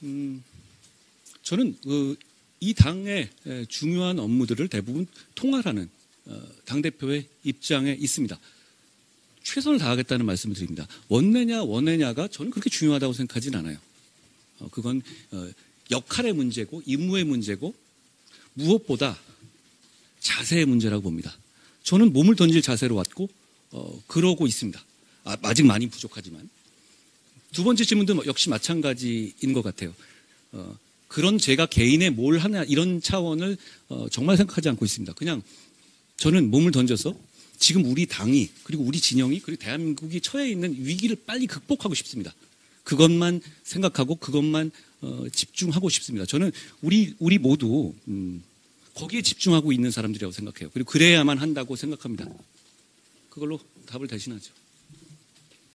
저는 이 당의 중요한 업무들을 대부분 통할하는 당대표의 입장에 있습니다. 최선을 다하겠다는 말씀을 드립니다. 원내냐가 저는 그렇게 중요하다고 생각하진 않아요. 그건 역할의 문제고 임무의 문제고 무엇보다 자세의 문제라고 봅니다. 저는 몸을 던질 자세로 왔고 그러고 있습니다. 아직 많이 부족하지만. 두 번째 질문도 역시 마찬가지인 것 같아요. 그런 제가 개인에 뭘 하냐 이런 차원을 정말 생각하지 않고 있습니다. 그냥 저는 몸을 던져서 지금 우리 당이 그리고 우리 진영이 그리고 대한민국이 처해 있는 위기를 빨리 극복하고 싶습니다. 그것만 생각하고 그것만 집중하고 싶습니다. 저는 우리 모두 거기에 집중하고 있는 사람들이라고 생각해요. 그리고 그래야만 한다고 생각합니다. 그걸로 답을 대신하죠.